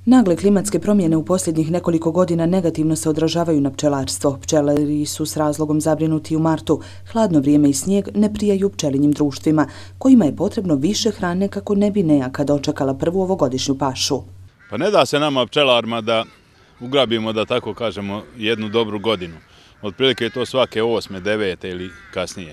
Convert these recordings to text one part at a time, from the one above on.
Nagle klimatske promjene u posljednjih nekoliko godina negativno se odražavaju na pčelarstvo. Pčelari su s razlogom zabrinuti u martu. Hladno vrijeme i snijeg ne prijaju pčelinjim društvima, kojima je potrebno više hrane kako ne bi nejaka dočekala prvu ovogodišnju pašu. Pa ne da se nama pčelarima da ugrabimo, da tako kažemo, jednu dobru godinu. Otprilike je to svake 8., 9. ili kasnije.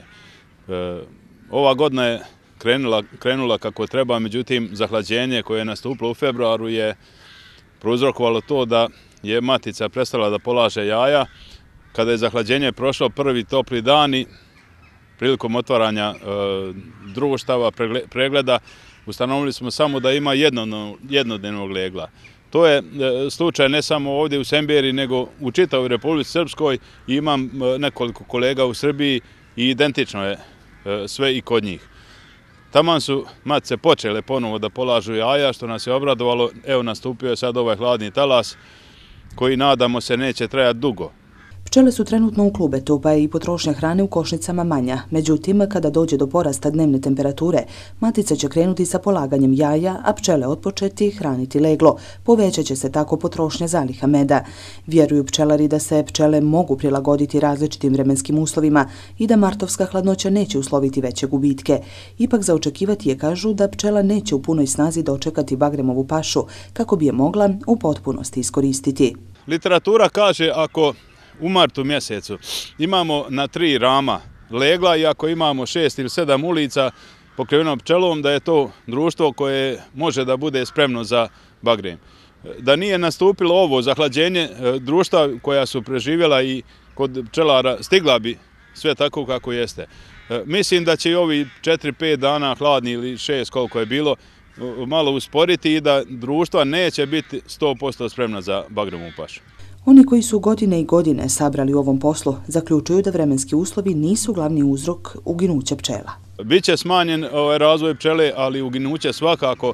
Ova godina je krenula kako treba, međutim zahlađenje koje je nastupilo u februaru je prouzrokovalo to da je matica prestala da polaže jaja. Kada je zahlađenje prošlo prvi topli dani, prilikom otvaranja društava, pregleda, ustanovili smo samo da ima jednodnevnog legla. To je slučaj ne samo ovdje u Semberiji, nego u čitavoj Republici Srpskoj. Imam nekoliko kolega u Srbiji i identično je sve i kod njih. Taman su matice počele ponovo da polažu jaja, što nas je obradovalo. Evo, nastupio je sad ovaj hladni talas koji, nadamo se, neće trajati dugo. Pčele su trenutno u klubetu, pa je i potrošnja hrane u košnicama manja. Međutim, kada dođe do porasta dnevne temperature, matice će krenuti sa polaganjem jaja, a pčele otpočeti hraniti leglo. Povećat će se tako potrošnja zaliha meda. Vjeruju pčelari da se pčele mogu prilagoditi različitim vremenskim uslovima i da martovska hladnoća neće usloviti veće gubitke. Ipak za očekivati je, kažu, da pčela neće u punoj snazi dočekati bagremovu pašu kako bi je mogla u potpunosti iskoristiti. Literatura kaže, ako u martu mjesecu imamo na 3 rama legla i ako imamo 6 ili 7 ulica pokriveno pčelom, da je to društvo koje može da bude spremno za bagrem. Da nije nastupilo ovo zahlađenje, društva koja su preživjela i kod pčelara stigla bi sve tako kako jeste. Mislim da će i ovi 4-5 dana hladni ili 6 koliko je bilo malo usporiti i da društva neće biti 100% spremna za bagremovu pašu. Oni koji su godine i godine sabrali u ovom poslu zaključuju da vremenski uslovi nisu glavni uzrok uginuća pčela. Biće smanjen razvoj pčele, ali uginuće svakako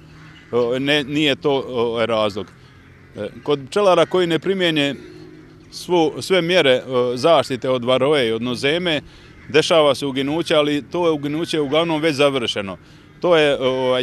nije to razlog. Kod pčelara koji ne primjenje sve mjere zaštite od varoje i od nozeme, dešava se uginuće, ali to je uginuće uglavnom već završeno. To je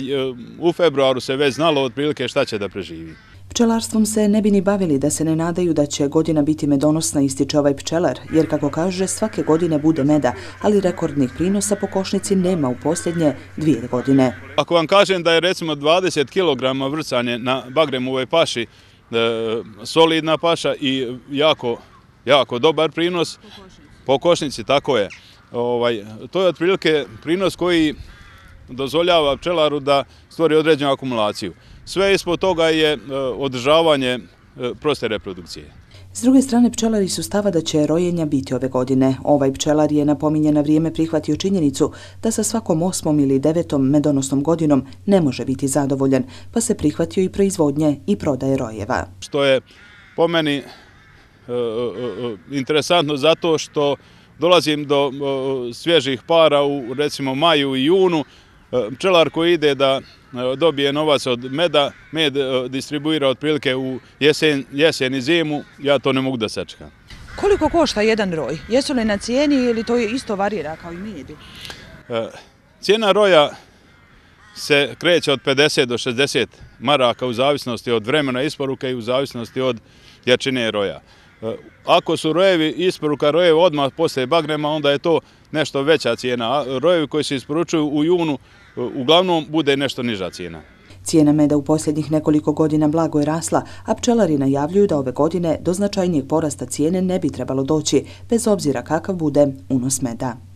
u februaru se već znalo otprilike šta će da preživi. Pčelarstvom se ne bi ni bavili da se ne nadaju da će godina biti medonosna, ističe ovaj pčelar, jer kako kaže, svake godine bude meda, ali rekordnih prinosa po košnici nema u posljednje 2 godine. Ako vam kažem da je recimo 20 kg vrcanje na bagremovoj paši solidna paša i jako dobar prinos po košnici, tako je. To je otprilike prinos koji dozvoljava pčelaru da stvori određenu akumulaciju. Sve ispod toga je održavanje proste reprodukcije. S druge strane, pčelari su stava da će rojenja biti ove godine. Ovaj pčelar je, napominje, na vrijeme prihvatio činjenicu da sa svakom 8. ili 9. medonosnom godinom ne može biti zadovoljan, pa se prihvatio i proizvodnje i prodaje rojeva. Što je po meni interesantno zato što dolazim do svježih para u recimo maju i junu. Pčelar koji ide da dobije novac od meda, med distribuira otprilike u jesen i zimu, ja to ne mogu da sačekam. Koliko košta jedan roj? Jesu li na cijeni ili to isto varira kao i medu? Cijena roja se kreće od 50 do 60 maraka u zavisnosti od vremena isporuke i u zavisnosti od jačine roja. Ako su rojevi isporuka rojeva odmah poslije bagrema, onda je to nešto veća cijena, a rojevi koji se isporučuju u junu uglavnom bude nešto niža cijena. Cijena meda u posljednjih nekoliko godina blago je rasla, a pčelari najavljuju da ove godine do značajnijeg porasta cijene ne bi trebalo doći, bez obzira kakav bude unos meda.